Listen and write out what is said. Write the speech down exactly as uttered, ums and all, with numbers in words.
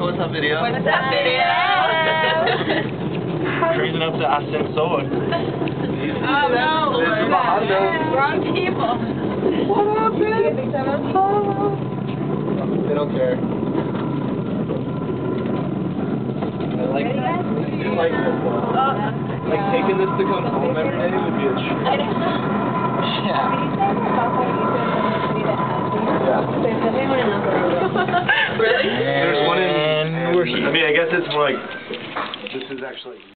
what's up video? What's up video? Cruising up to Ascensor. Oh no, This is a Honda. wrong people. What up, man? Oh. They don't care. I like Ready, guys? I do like this though. Oh. Like taking this to come home every day would be a treat. I know. Yeah. Yeah. Really? There's one in. I mean, I guess it's more like. This is actually.